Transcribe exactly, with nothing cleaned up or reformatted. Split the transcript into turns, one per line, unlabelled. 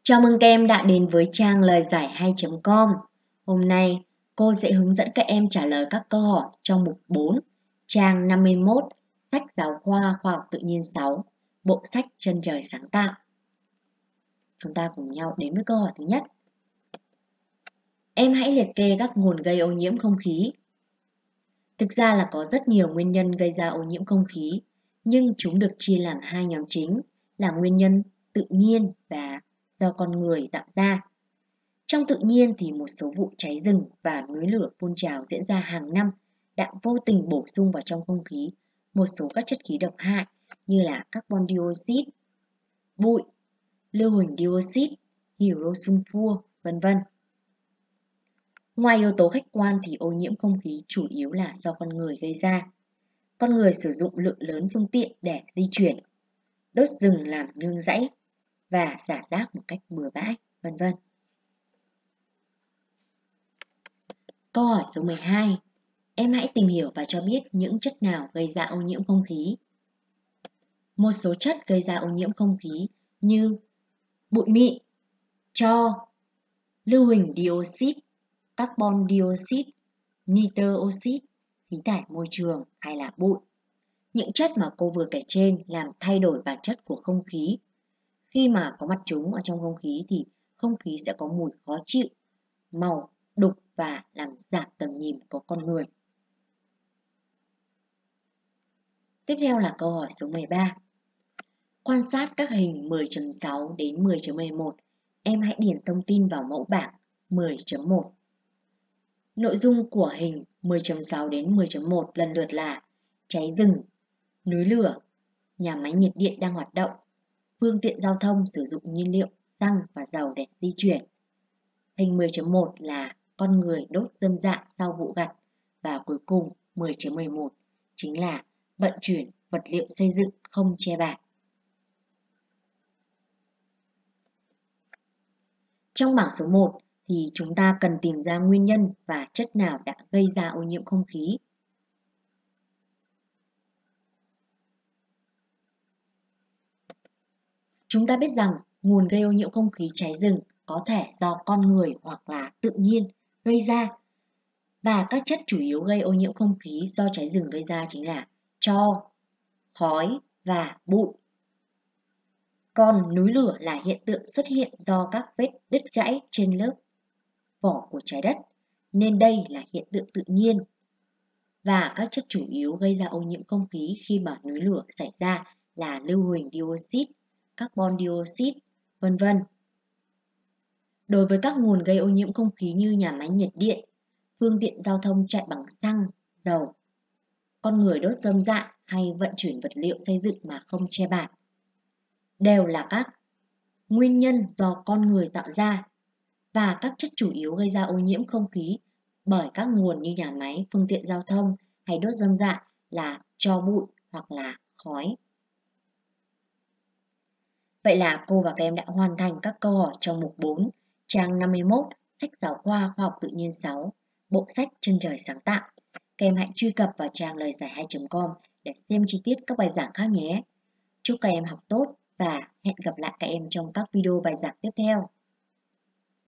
Chào mừng các em đã đến với trang lời giải hai chấm com. Hôm nay, cô sẽ hướng dẫn các em trả lời các câu hỏi trong mục bốn, trang năm mươi mốt, sách giáo khoa khoa học tự nhiên sáu, bộ sách Chân trời sáng tạo. Chúng ta cùng nhau đến với câu hỏi thứ nhất. Em hãy liệt kê các nguồn gây ô nhiễm không khí. Thực ra là có rất nhiều nguyên nhân gây ra ô nhiễm không khí, nhưng chúng được chia làm hai nhóm chính là nguyên nhân tự nhiên và do con người tạo ra. Trong tự nhiên thì một số vụ cháy rừng và núi lửa phun trào diễn ra hàng năm đã vô tình bổ sung vào trong không khí một số các chất khí độc hại như là carbon dioxide, bụi, lưu huỳnh dioxide, hydrosulfur, vân vân. Ngoài yếu tố khách quan thì ô nhiễm không khí chủ yếu là do con người gây ra. Con người sử dụng lượng lớn phương tiện để di chuyển, đốt rừng làm nương rẫy và xả rác một cách bừa bãi, vân vân. Câu hỏi số mười hai. Em hãy tìm hiểu và cho biết những chất nào gây ra ô nhiễm không khí. Một số chất gây ra ô nhiễm không khí như bụi mịn, tro, lưu huỳnh dioxide, carbon dioxide, nitơ oxide, khí thải môi trường hay là bụi. Những chất mà cô vừa kể trên làm thay đổi bản chất của không khí. Khi mà có mặt chúng ở trong không khí thì không khí sẽ có mùi khó chịu, màu đục và làm giảm tầm nhìn của con người. Tiếp theo là câu hỏi số mười ba. Quan sát các hình mười chấm sáu đến mười chấm mười một, em hãy điền thông tin vào mẫu bảng mười chấm một. Nội dung của hình mười chấm sáu đến mười chấm một lần lượt là cháy rừng, núi lửa, nhà máy nhiệt điện đang hoạt động, phương tiện giao thông sử dụng nhiên liệu xăng và dầu để di chuyển. Hình mười chấm một là con người đốt rơm rạ sau vụ gặt và cuối cùng mười chấm mười một chính là vận chuyển vật liệu xây dựng không che bạt. Trong bảng số một thì chúng ta cần tìm ra nguyên nhân và chất nào đã gây ra ô nhiễm không khí. Chúng ta biết rằng nguồn gây ô nhiễm không khí cháy rừng có thể do con người hoặc là tự nhiên gây ra. Và các chất chủ yếu gây ô nhiễm không khí do cháy rừng gây ra chính là tro, khói và bụi. Còn núi lửa là hiện tượng xuất hiện do các vết đứt gãy trên lớp vỏ của trái đất, nên đây là hiện tượng tự nhiên. Và các chất chủ yếu gây ra ô nhiễm không khí khi mà núi lửa xảy ra là lưu huỳnh dioxide, carbon dioxide, vân vân. Đối với các nguồn gây ô nhiễm không khí như nhà máy nhiệt điện, phương tiện giao thông chạy bằng xăng, dầu, con người đốt rơm rạ hay vận chuyển vật liệu xây dựng mà không che bạt, đều là các nguyên nhân do con người tạo ra. Và các chất chủ yếu gây ra ô nhiễm không khí bởi các nguồn như nhà máy, phương tiện giao thông hay đốt rơm rạ là tro bụi hoặc là khói. Vậy là cô và các em đã hoàn thành các câu hỏi trong mục bốn, trang năm mươi mốt, sách giáo khoa khoa học tự nhiên sáu, bộ sách Chân trời sáng tạo. Các em hãy truy cập vào trang lời giải hai chấm com để xem chi tiết các bài giảng khác nhé. Chúc các em học tốt và hẹn gặp lại các em trong các video bài giảng tiếp theo.